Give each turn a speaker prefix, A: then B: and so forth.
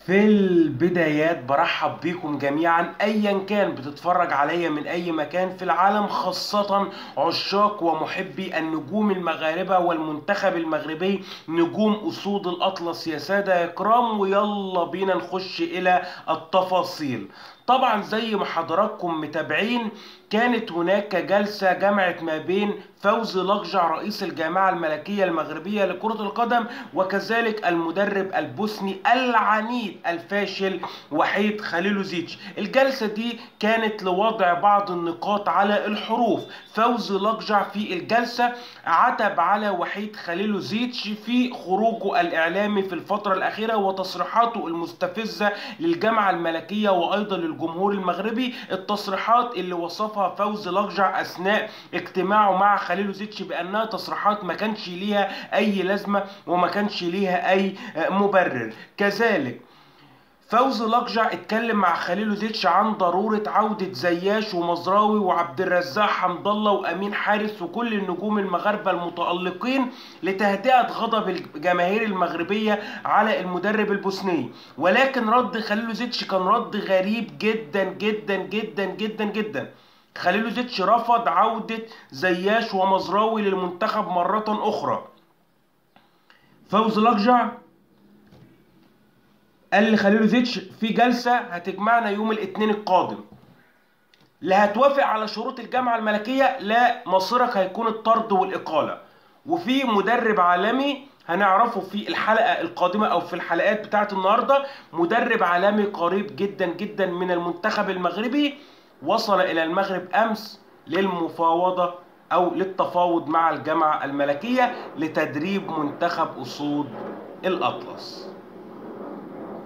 A: في البدايات برحب بيكم جميعا ايا كان بتتفرج عليا من اي مكان في العالم، خاصة عشاق ومحبي النجوم المغاربة والمنتخب المغربي، نجوم اسود الاطلس يا سادة يا كرام. ويلا بينا نخش الى التفاصيل. طبعا زي ما حضراتكم متابعين، كانت هناك جلسة جمعت ما بين فوزي لقجع رئيس الجامعة الملكية المغربية لكرة القدم، وكذلك المدرب البوسني العنيد الفاشل وحيد خليلوزيتش. الجلسة دي كانت لوضع بعض النقاط على الحروف. فوزي لقجع في الجلسة عتب على وحيد خليلوزيتش في خروجه الإعلامي في الفترة الأخيرة وتصريحاته المستفزة للجامعة الملكية وأيضا للجمهور المغربي، التصريحات اللي وصفها فوزي لقجع أثناء اجتماعه مع خليلوزيتش بأنها تصريحات ما كانش ليها أي لازمة وما كانش ليها أي مبرر. كذلك فوزي لقجع اتكلم مع خليلوزيتش عن ضرورة عودة زياش ومزراوي وعبد الرزاق حمد الله وأمين حارس وكل النجوم المغاربة المتألقين لتهدئة غضب الجماهير المغربية على المدرب البوسني. ولكن رد خليلوزيتش كان رد غريب جدا جدا جدا جدا جدا. خليلوزيتش رفض عودة زياش ومزراوي للمنتخب مرة أخرى. فوزي لقجع قال لخليلوزيتش في جلسة هتجمعنا يوم الاثنين القادم، لا هتوافق على شروط الجامعة الملكية لا مصيرك هيكون الطرد والإقالة. وفي مدرب عالمي هنعرفه في الحلقة القادمة أو في الحلقات بتاعت النهاردة، مدرب عالمي قريب جدا جدا من المنتخب المغربي وصل إلى المغرب أمس للمفاوضة أو للتفاوض مع الجامعة الملكية لتدريب منتخب أسود الأطلس.